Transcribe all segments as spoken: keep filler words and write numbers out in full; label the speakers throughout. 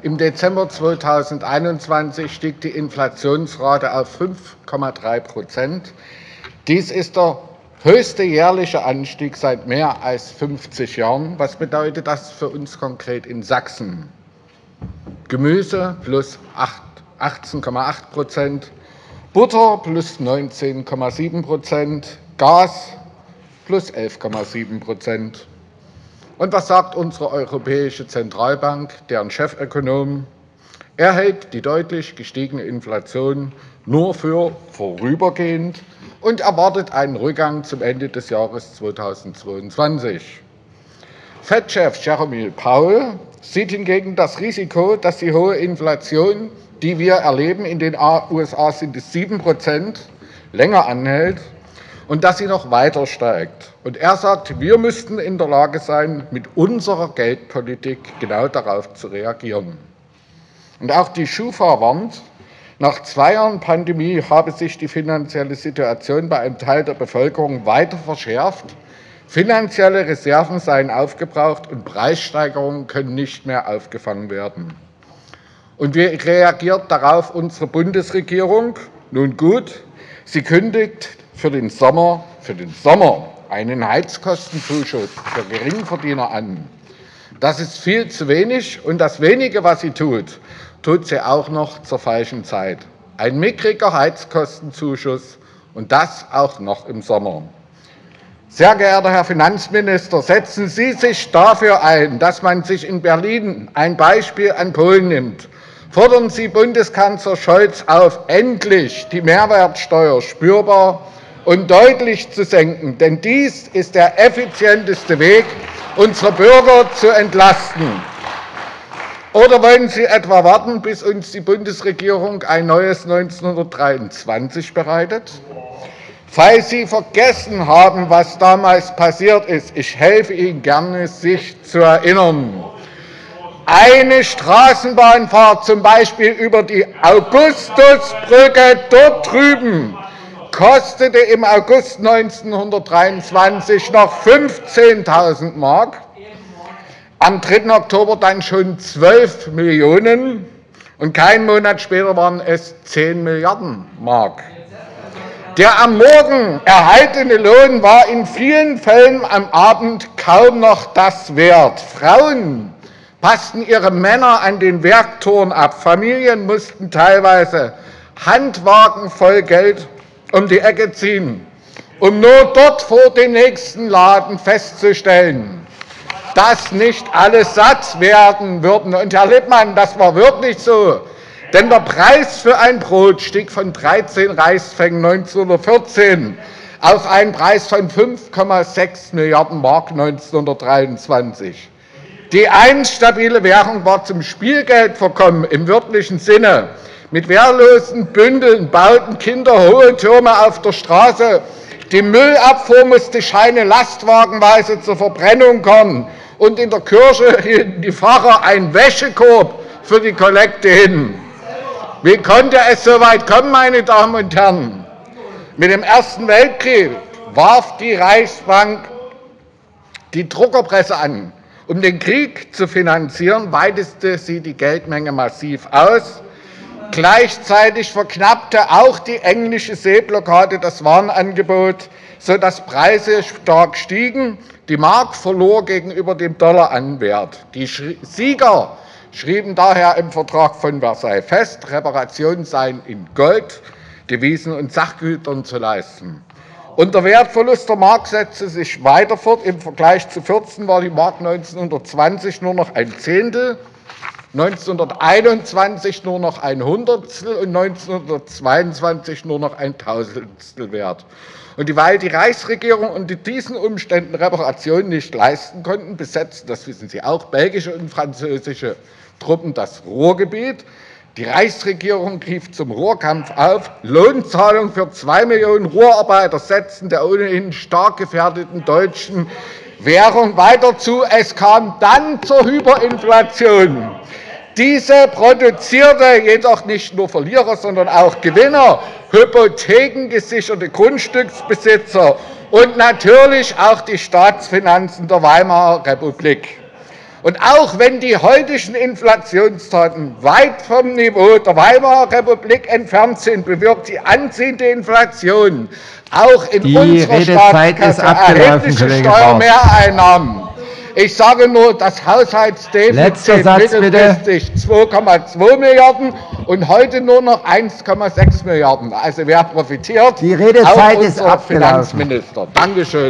Speaker 1: Im Dezember zweitausendeinundzwanzig stieg die Inflationsrate auf fünf Komma drei Prozent. Dies ist der höchste jährliche Anstieg seit mehr als fünfzig Jahren. Was bedeutet das für uns konkret in Sachsen? Gemüse plus achtzehn Komma acht Prozent, Butter plus neunzehn Komma sieben Prozent, Gas plus elf Komma sieben Prozent. Und was sagt unsere Europäische Zentralbank, deren Chefökonom? Er hält die deutlich gestiegene Inflation nur für vorübergehend und erwartet einen Rückgang zum Ende des Jahres zweitausendzweiundzwanzig. Fed-Chef Jerome Powell sieht hingegen das Risiko, dass die hohe Inflation, die wir erleben, in den U S A sind es sieben Prozent, länger anhält und dass sie noch weiter steigt. Und er sagt, wir müssten in der Lage sein, mit unserer Geldpolitik genau darauf zu reagieren. Und auch die Schufa warnt, nach zwei Jahren Pandemie habe sich die finanzielle Situation bei einem Teil der Bevölkerung weiter verschärft. Finanzielle Reserven seien aufgebraucht und Preissteigerungen können nicht mehr aufgefangen werden. Und wie reagiert darauf unsere Bundesregierung? Nun gut, sie kündigt für den Sommer, für den Sommer einen Heizkostenzuschuss für Geringverdiener an. Das ist viel zu wenig und das Wenige, was sie tut, tut sie auch noch zur falschen Zeit. Ein mickriger Heizkostenzuschuss und das auch noch im Sommer. Sehr geehrter Herr Finanzminister, setzen Sie sich dafür ein, dass man sich in Berlin ein Beispiel an Polen nimmt. Fordern Sie Bundeskanzler Scholz auf, endlich die Mehrwertsteuer spürbar und deutlich zu senken, denn dies ist der effizienteste Weg, unsere Bürger zu entlasten. Oder wollen Sie etwa warten, bis uns die Bundesregierung ein neues neunzehnhundertdreiundzwanzig bereitet? Falls Sie vergessen haben, was damals passiert ist, ich helfe Ihnen gerne, sich zu erinnern. Eine Straßenbahnfahrt, zum Beispiel über die Augustusbrücke dort drüben, kostete im August neunzehnhundertdreiundzwanzig noch fünfzehntausend Mark, am dritten Oktober dann schon zwölf Millionen und keinen Monat später waren es zehn Milliarden Mark. Der am Morgen erhaltene Lohn war in vielen Fällen am Abend kaum noch das wert. Frauen passten ihre Männer an den Werktoren ab. Familien mussten teilweise Handwagen voll Geld um die Ecke ziehen, um nur dort vor dem nächsten Laden festzustellen, dass nicht alle satt werden würden. Und Herr Lippmann, das war wirklich so. Denn der Preis für ein Brot stieg von dreizehn Reichspfennig neunzehnhundertvierzehn auf einen Preis von fünf Komma sechs Milliarden Mark neunzehnhundertdreiundzwanzig. Die einst stabile Währung war zum Spielgeld verkommen im wörtlichen Sinne. Mit wehrlosen Bündeln bauten Kinder hohe Türme auf der Straße. Die Müllabfuhr musste Scheine lastwagenweise zur Verbrennung kommen. Und in der Kirche hielten die Pfarrer einen Wäschekorb für die Kollekte hin. Wie konnte es so weit kommen, meine Damen und Herren? Mit dem Ersten Weltkrieg warf die Reichsbank die Druckerpresse an. Um den Krieg zu finanzieren, weitete sie die Geldmenge massiv aus. Gleichzeitig verknappte auch die englische Seeblockade das Warenangebot, sodass Preise stark stiegen. Die Mark verlor gegenüber dem Dollar an Wert. Die Sieger schrieben daher im Vertrag von Versailles fest, Reparationen seien in Gold, Devisen und Sachgütern zu leisten. Und der Wertverlust der Mark setzte sich weiter fort. Im Vergleich zu vierzehn war die Mark neunzehnhundertzwanzig nur noch ein Zehntel, neunzehnhunderteinundzwanzig nur noch ein Hundertstel und neunzehnhundertzweiundzwanzig nur noch ein Tausendstel wert. Und weil die Reichsregierung unter diesen Umständen Reparationen nicht leisten konnten, besetzten, das wissen Sie auch, belgische und französische Truppen das Ruhrgebiet. Die Reichsregierung rief zum Ruhrkampf auf. Lohnzahlungen für zwei Millionen Ruhrarbeiter setzten der ohnehin stark gefährdeten deutschen Währung weiter zu. Es kam dann zur Hyperinflation. Diese produzierte jedoch nicht nur Verlierer, sondern auch Gewinner, hypothekengesicherte Grundstücksbesitzer und natürlich auch die Staatsfinanzen der Weimarer Republik. Und auch wenn die heutigen Inflationsdaten weit vom Niveau der Weimarer Republik entfernt sind, bewirkt die anziehende Inflation auch in
Speaker 2: die
Speaker 1: unserer Staatskasse erhebliche Steuermehreinnahmen. Ich sage nur, das Haushaltsdefizit mittelfristig zwei Komma zwei Milliarden und heute nur noch eins Komma sechs Milliarden. Also wer profitiert?
Speaker 2: Die Redezeit
Speaker 1: auch
Speaker 2: ist
Speaker 1: unser
Speaker 2: abgelaufen.
Speaker 1: Finanzminister. Dankeschön.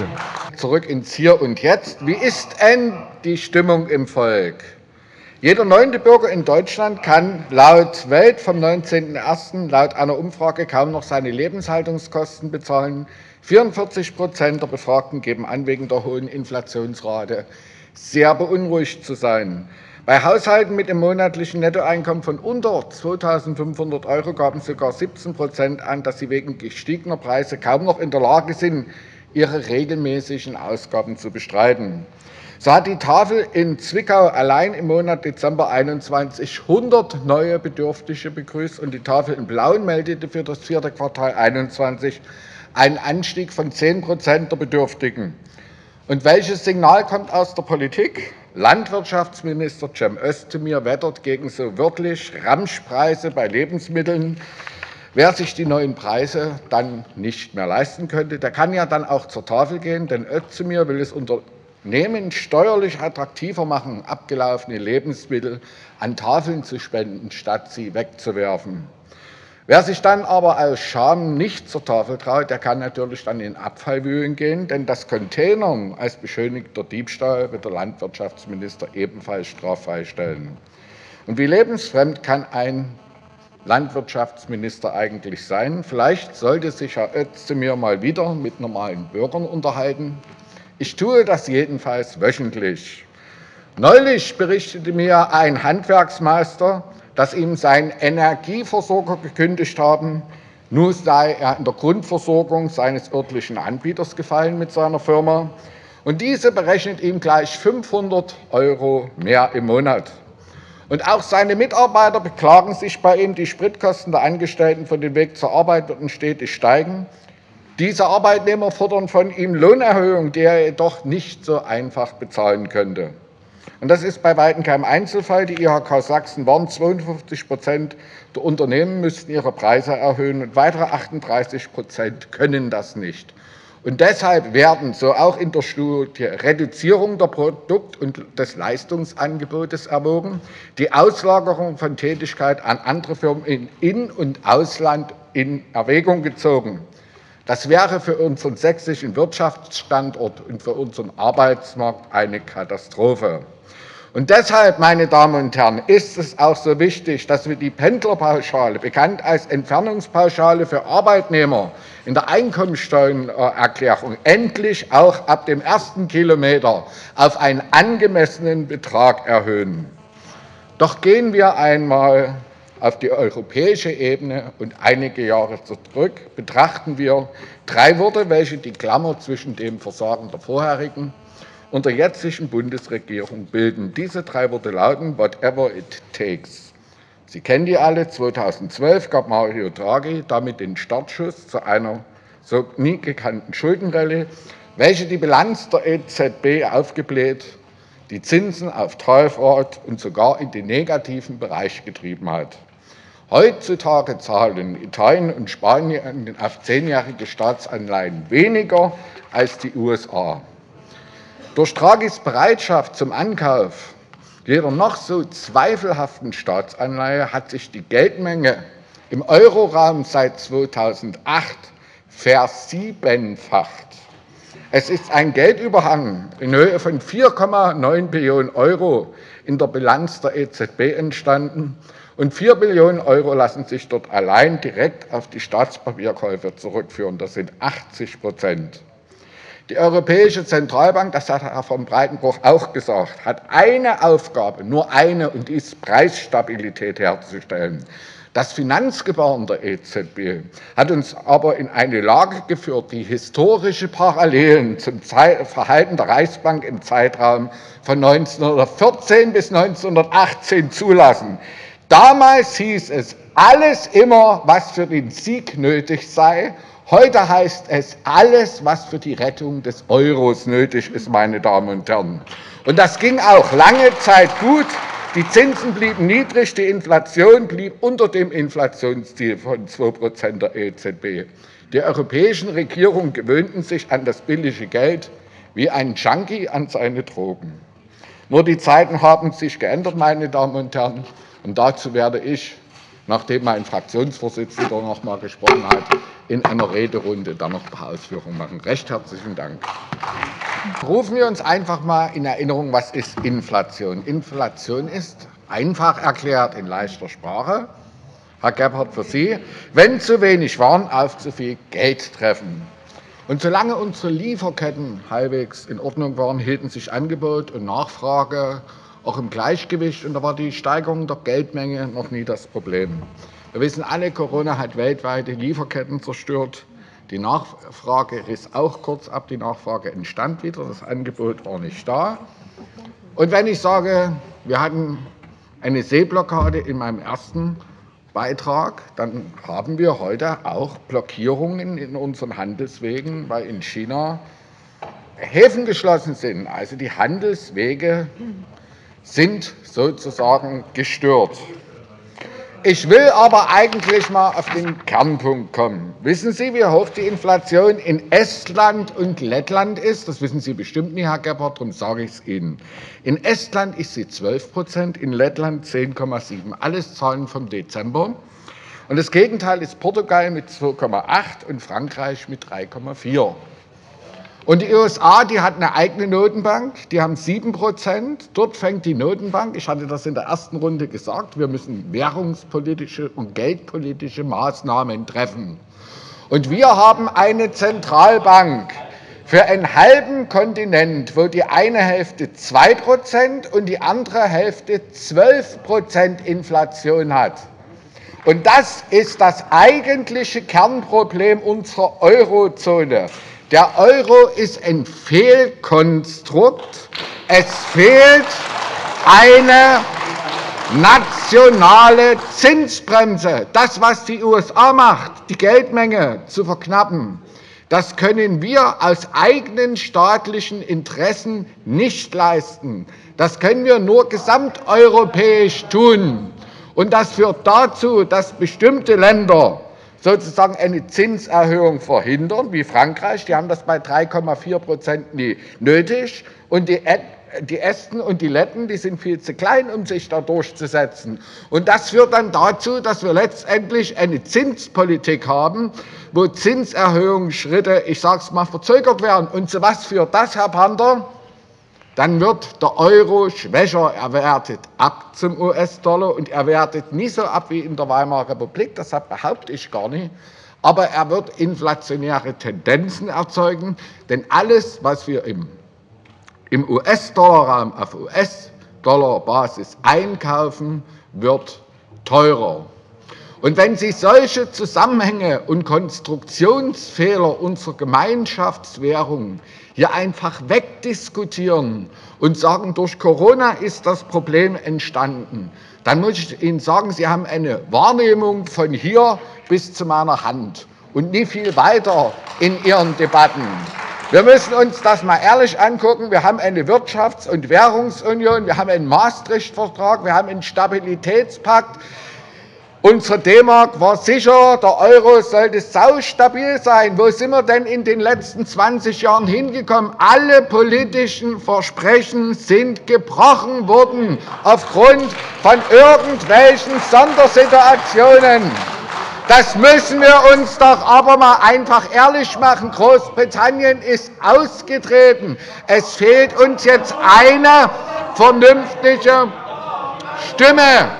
Speaker 1: Zurück ins Hier und Jetzt. Wie ist denn die Stimmung im Volk? Jeder neunte Bürger in Deutschland kann laut Welt vom neunzehnten ersten laut einer Umfrage kaum noch seine Lebenshaltungskosten bezahlen. vierundvierzig Prozent der Befragten geben an, wegen der hohen Inflationsrate sehr beunruhigt zu sein. Bei Haushalten mit einem monatlichen Nettoeinkommen von unter zweitausendfünfhundert Euro gaben sogar siebzehn Prozent an, dass sie wegen gestiegener Preise kaum noch in der Lage sind, ihre regelmäßigen Ausgaben zu bestreiten. So hat die Tafel in Zwickau allein im Monat Dezember einundzwanzig hundert neue Bedürftige begrüßt und die Tafel in Plauen meldete für das vierte Quartal einundzwanzig einen Anstieg von zehn Prozent der Bedürftigen. Und welches Signal kommt aus der Politik? Landwirtschaftsminister Cem Özdemir wettert gegen so wörtlich Ramschpreise bei Lebensmitteln. Wer sich die neuen Preise dann nicht mehr leisten könnte, der kann ja dann auch zur Tafel gehen, denn Özdemir will es Unternehmen steuerlich attraktiver machen, abgelaufene Lebensmittel an Tafeln zu spenden, statt sie wegzuwerfen. Wer sich dann aber aus Scham nicht zur Tafel traut, der kann natürlich dann in Abfallwühlen gehen, denn das Containern als beschönigter Diebstahl wird der Landwirtschaftsminister ebenfalls straffrei stellen. Und wie lebensfremd kann ein Landwirtschaftsminister eigentlich sein? Vielleicht sollte sich Herr Özdemir mal wieder mit normalen Bürgern unterhalten. Ich tue das jedenfalls wöchentlich. Neulich berichtete mir ein Handwerksmeister, dass ihm sein Energieversorger gekündigt haben. Nun sei er in der Grundversorgung seines örtlichen Anbieters gefallen mit seiner Firma. Und diese berechnet ihm gleich fünfhundert Euro mehr im Monat. Und auch seine Mitarbeiter beklagen sich bei ihm, die Spritkosten der Angestellten von dem Weg zur Arbeit würden stetig steigen. Diese Arbeitnehmer fordern von ihm Lohnerhöhungen, die er jedoch nicht so einfach bezahlen könnte. Und das ist bei weitem kein Einzelfall. Die I H K Sachsen warnt, zweiundfünfzig Prozent der Unternehmen müssten ihre Preise erhöhen und weitere achtunddreißig Prozent können das nicht. Und deshalb werden, so auch in der Studie, Reduzierung der Produkt- und des Leistungsangebotes erwogen, die Auslagerung von Tätigkeit an andere Firmen in In- und Ausland in Erwägung gezogen. Das wäre für unseren sächsischen Wirtschaftsstandort und für unseren Arbeitsmarkt eine Katastrophe. Und deshalb, meine Damen und Herren, ist es auch so wichtig, dass wir die Pendlerpauschale, bekannt als Entfernungspauschale für Arbeitnehmer, in der Einkommensteuererklärung endlich auch ab dem ersten Kilometer auf einen angemessenen Betrag erhöhen. Doch gehen wir einmal auf die europäische Ebene und einige Jahre zurück, betrachten wir drei Worte, welche die Klammer zwischen dem Versagen der vorherigen und der jetzigen Bundesregierung bilden. Diese drei Worte lauten whatever it takes. Sie kennen die alle. zweitausendzwölf gab Mario Draghi damit den Startschuss zu einer so nie gekannten Schuldenwelle, welche die Bilanz der E Z B aufgebläht, die Zinsen auf Talfahrt und sogar in den negativen Bereich getrieben hat. Heutzutage zahlen Italien und Spanien auf zehnjährige Staatsanleihen weniger als die U S A. Durch Draghis Bereitschaft zum Ankauf jeder noch so zweifelhaften Staatsanleihe hat sich die Geldmenge im Euroraum seit zweitausendacht versiebenfacht. Es ist ein Geldüberhang in Höhe von vier Komma neun Billionen Euro in der Bilanz der E Z B entstanden und vier Billionen Euro lassen sich dort allein direkt auf die Staatspapierkäufe zurückführen. Das sind achtzig Prozent. Die Europäische Zentralbank, das hat Herr von Breitenbruch auch gesagt, hat eine Aufgabe, nur eine, und die ist Preisstabilität herzustellen. Das Finanzgebaren der E Z B hat uns aber in eine Lage geführt, die historische Parallelen zum Verhalten der Reichsbank im Zeitraum von neunzehnhundertvierzehn bis neunzehnhundertachtzehn zulassen. Damals hieß es, alles immer, was für den Sieg nötig sei. Heute heißt es alles, was für die Rettung des Euros nötig ist, meine Damen und Herren. Und das ging auch lange Zeit gut. Die Zinsen blieben niedrig, die Inflation blieb unter dem Inflationsziel von zwei Prozent der E Z B. Die europäischen Regierungen gewöhnten sich an das billige Geld wie ein Junkie an seine Drogen. Nur die Zeiten haben sich geändert, meine Damen und Herren. Und dazu werde ich, nachdem mein Fraktionsvorsitzender noch einmal gesprochen hat, in einer Rederunde dann noch ein paar Ausführungen machen. Recht herzlichen Dank. Rufen wir uns einfach mal in Erinnerung, was ist Inflation? Inflation ist, einfach erklärt in leichter Sprache, Herr Gebhardt für Sie, wenn zu wenig Waren auf zu viel Geld treffen. Und solange unsere Lieferketten halbwegs in Ordnung waren, hielten sich Angebot und Nachfrage auch im Gleichgewicht, und da war die Steigerung der Geldmenge noch nie das Problem. Wir wissen alle, Corona hat weltweit die Lieferketten zerstört. Die Nachfrage riss auch kurz ab, die Nachfrage entstand wieder, das Angebot war nicht da. Und wenn ich sage, wir hatten eine Seeblockade in meinem ersten Beitrag, dann haben wir heute auch Blockierungen in unseren Handelswegen, weil in China Häfen geschlossen sind. Also die Handelswege sind sozusagen gestört. Ich will aber eigentlich mal auf den Kernpunkt kommen. Wissen Sie, wie hoch die Inflation in Estland und Lettland ist? Das wissen Sie bestimmt nicht, Herr Gebhardt, darum sage ich es Ihnen. In Estland ist sie zwölf Prozent, in Lettland zehn Komma sieben. Alles Zahlen vom Dezember. Und das Gegenteil ist Portugal mit zwei Komma acht und Frankreich mit drei Komma vier. Und die U S A, die hat eine eigene Notenbank, die haben sieben Prozent. Dort fängt die Notenbank, ich hatte das in der ersten Runde gesagt, wir müssen währungspolitische und geldpolitische Maßnahmen treffen. Und wir haben eine Zentralbank für einen halben Kontinent, wo die eine Hälfte zwei Prozent und die andere Hälfte zwölf Prozent Inflation hat. Und das ist das eigentliche Kernproblem unserer Eurozone. Der Euro ist ein Fehlkonstrukt. Es fehlt eine nationale Zinsbremse. Das, was die U S A macht, die Geldmenge zu verknappen, das können wir aus eigenen staatlichen Interessen nicht leisten. Das können wir nur gesamteuropäisch tun. Und das führt dazu, dass bestimmte Länder sozusagen eine Zinserhöhung verhindern, wie Frankreich. Die haben das bei drei Komma vier Prozent nie nötig. Und die, die Esten und die Letten, die sind viel zu klein, um sich da durchzusetzen. Und das führt dann dazu, dass wir letztendlich eine Zinspolitik haben, wo Zinserhöhungsschritte, ich sage es mal, verzögert werden. Und zu was führt das, Herr Panter? Dann wird der Euro schwächer, er wertet ab zum U S-Dollar und er wertet nicht so ab wie in der Weimarer Republik, das behaupte ich gar nicht, aber er wird inflationäre Tendenzen erzeugen, denn alles, was wir im, im U S-Dollar-Raum auf U S-Dollar-Basis einkaufen, wird teurer. Und wenn Sie solche Zusammenhänge und Konstruktionsfehler unserer Gemeinschaftswährung hier einfach wegdiskutieren und sagen, durch Corona ist das Problem entstanden, dann muss ich Ihnen sagen, Sie haben eine Wahrnehmung von hier bis zu meiner Hand und nie viel weiter in Ihren Debatten. Wir müssen uns das mal ehrlich angucken. Wir haben eine Wirtschafts- und Währungsunion, wir haben einen Maastricht-Vertrag, wir haben einen Stabilitätspakt. Unsere D-Mark war sicher, der Euro sollte saustabil sein. Wo sind wir denn in den letzten zwanzig Jahren hingekommen? Alle politischen Versprechen sind gebrochen worden aufgrund von irgendwelchen Sondersituationen. Das müssen wir uns doch aber mal einfach ehrlich machen. Großbritannien ist ausgetreten. Es fehlt uns jetzt eine vernünftige Stimme.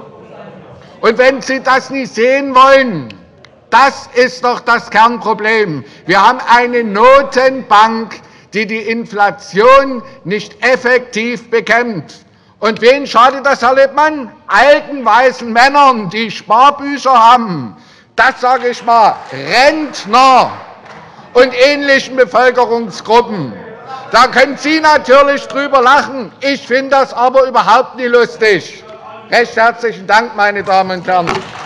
Speaker 1: Und wenn Sie das nicht sehen wollen, das ist doch das Kernproblem. Wir haben eine Notenbank, die die Inflation nicht effektiv bekämpft. Und wen schadet das, Herr Lippmann? Alten, weißen Männern, die Sparbücher haben. Das sage ich mal, Rentner und ähnlichen Bevölkerungsgruppen. Da können Sie natürlich drüber lachen. Ich finde das aber überhaupt nicht lustig. Recht herzlichen Dank, meine Damen und Herren.